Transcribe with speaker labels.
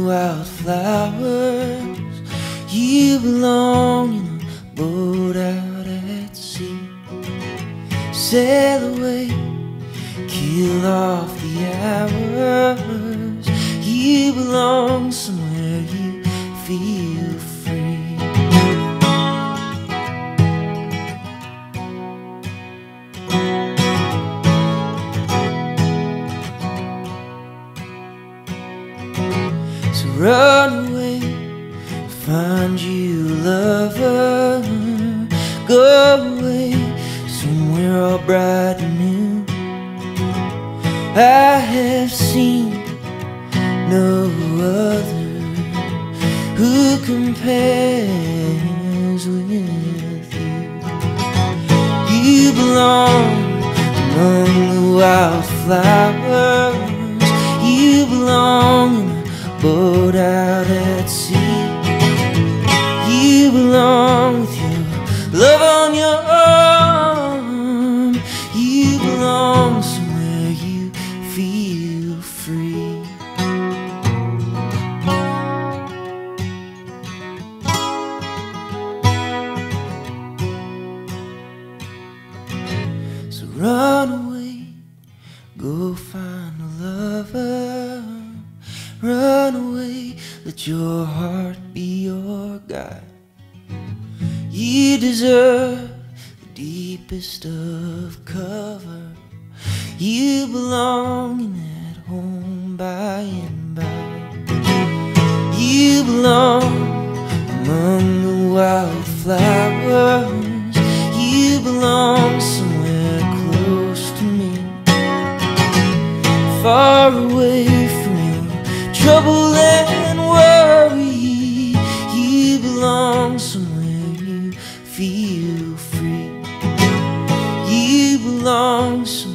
Speaker 1: wildflowers. You belong in a boat out at sea. Sail away, kill off the hours. You belong somewhere you feel free. So run away, find you a lover. Go away, somewhere all bright and new. I have seen no other who compares with you. You belong among the wildflowers. You belong in a boat out at sea. You belong with your love on your arm. You belong somewhere you feel free. So run away, go find a lover. Run away, let your heart be your guide. You deserve the deepest of cover. You belong in that home by and by. You belong among the wildflowers. You belong somewhere close to me, far away from your trouble and worry. You belong somewhere you feel free. You belong somewhere